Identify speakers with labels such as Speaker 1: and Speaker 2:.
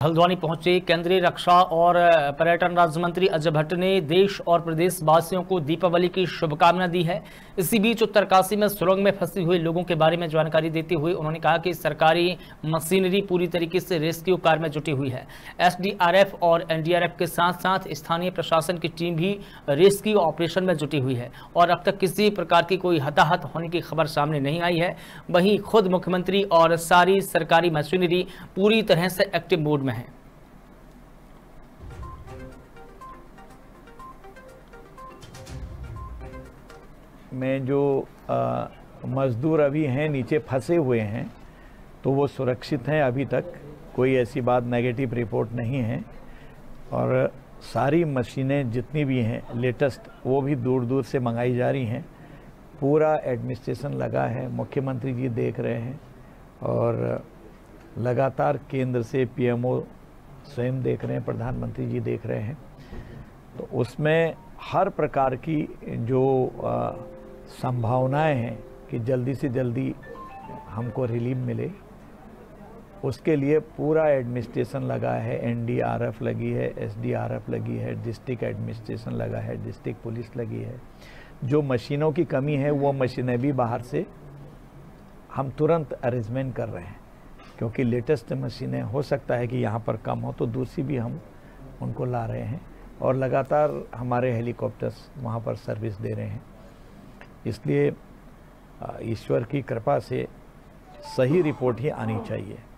Speaker 1: हल्द्वानी पहुंचे केंद्रीय रक्षा और पर्यटन राज्य मंत्री अजय भट्ट ने देश और प्रदेश वासियों को दीपावली की शुभकामना दी है। इसी बीच उत्तरकाशी में सुरंग में फंसे हुए लोगों के बारे में जानकारी देते हुए उन्होंने कहा कि सरकारी मशीनरी पूरी तरीके से रेस्क्यू कार्य में जुटी हुई है। एसडीआरएफ और एनडीआरएफ के साथ साथ स्थानीय प्रशासन की टीम भी रेस्क्यू ऑपरेशन में जुटी हुई है और अब तक किसी प्रकार की कोई हताहत होने की खबर सामने नहीं आई है। वहीं खुद मुख्यमंत्री और सारी सरकारी मशीनरी पूरी तरह से एक्टिव मोड में है।
Speaker 2: में जो मजदूर अभी हैं नीचे फंसे हुए हैं तो वो सुरक्षित हैं। अभी तक कोई ऐसी बात नेगेटिव रिपोर्ट नहीं है और सारी मशीनें जितनी भी हैं लेटेस्ट वो भी दूर दूर से मंगाई जा रही हैं। पूरा एडमिनिस्ट्रेशन लगा है, मुख्यमंत्री जी देख रहे हैं और लगातार केंद्र से पीएमओ स्वयं देख रहे हैं, प्रधानमंत्री जी देख रहे हैं। तो उसमें हर प्रकार की जो संभावनाएं हैं कि जल्दी से जल्दी हमको रिलीफ मिले, उसके लिए पूरा एडमिनिस्ट्रेशन लगा है। एनडीआरएफ लगी है, एसडीआरएफ लगी है, डिस्ट्रिक्ट एडमिनिस्ट्रेशन लगा है, डिस्ट्रिक्ट पुलिस लगी है। जो मशीनों की कमी है वो मशीनें भी बाहर से हम तुरंत अरेंजमेंट कर रहे हैं, क्योंकि लेटेस्ट मशीनें हो सकता है कि यहाँ पर कम हो तो दूसरी भी हम उनको ला रहे हैं और लगातार हमारे हेलीकॉप्टर्स वहाँ पर सर्विस दे रहे हैं। इसलिए ईश्वर की कृपा से सही रिपोर्ट ही आनी चाहिए।